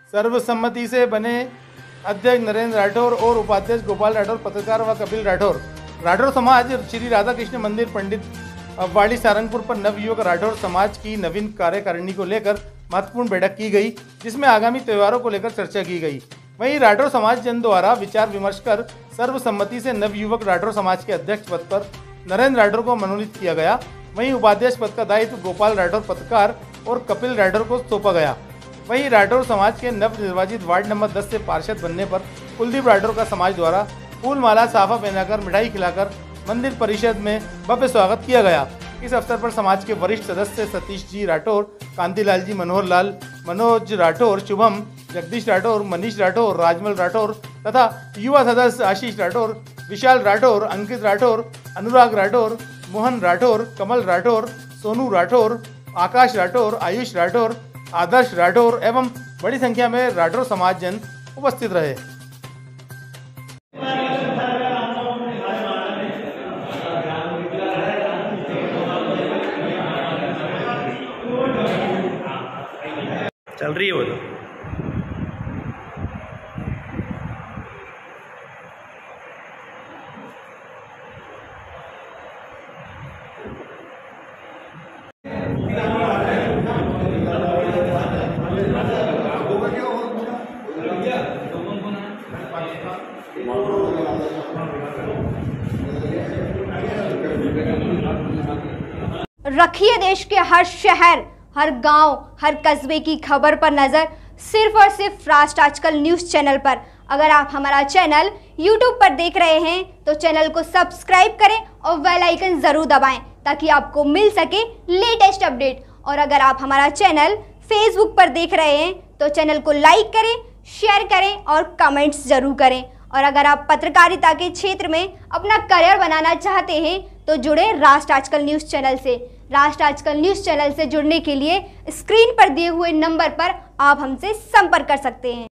सर्वसम्मति से बने अध्यक्ष नरेंद्र राठौर और उपाध्यक्ष गोपाल राठौर, पत्रकार व कपिल राठौर। राठौर समाज श्री राधा कृष्ण मंदिर पंडित वाड़ी सारंगपुर पर नवयुवक राठौर समाज की नवीन कार्यकारिणी को लेकर महत्वपूर्ण बैठक की गई, जिसमें आगामी त्योहारों को लेकर चर्चा की गई। वहीं राठौर समाज जन द्वारा विचार विमर्श कर सर्वसम्मति से नवयुवक राठौर समाज के अध्यक्ष पद पर नरेंद्र राठौर को मनोनीत किया गया। वहीं उपाध्यक्ष पद का दायित्व गोपाल राठौर, पत्रकार और कपिल राठौर को सौंपा गया। वहीं राठौर समाज के नवनिर्वाचित वार्ड नंबर 10 से पार्षद बनने पर कुलदीप राठौर का समाज द्वारा फूल माला साफा पहनाकर मिठाई खिलाकर मंदिर परिषद में भव्य स्वागत किया गया। इस अवसर पर समाज के वरिष्ठ सदस्य सतीश जी राठौर, कांतिलाल जी, मनोहर लाल, मनोज राठौर, शुभम, जगदीश राठौर, मनीष राठौर, राजमल राठौर तथा युवा सदस्य आशीष राठौर, विशाल राठौर, अंकित राठौर, अनुराग राठौर, मोहन राठौर, कमल राठौर, सोनू राठौर, आकाश राठौर, आयुष राठौर, आदर्श राठौर एवं बड़ी संख्या में राठौर समाज जन उपस्थित रहे। चल रही है वो तो। रखिए देश के हर शहर, हर गांव, हर कस्बे की खबर पर नजर सिर्फ और सिर्फ राष्ट्र आजकल न्यूज चैनल पर। अगर आप हमारा चैनल YouTube पर देख रहे हैं तो चैनल को सब्सक्राइब करें और बेल आइकन जरूर दबाएं ताकि आपको मिल सके लेटेस्ट अपडेट। और अगर आप हमारा चैनल Facebook पर देख रहे हैं तो चैनल को लाइक करें, शेयर करें और कमेंट्स जरूर करें। और अगर आप पत्रकारिता के क्षेत्र में अपना करियर बनाना चाहते हैं तो जुड़े राष्ट्र आजकल न्यूज़ चैनल से। राष्ट्र आजकल न्यूज़ चैनल से जुड़ने के लिए स्क्रीन पर दिए हुए नंबर पर आप हमसे संपर्क कर सकते हैं।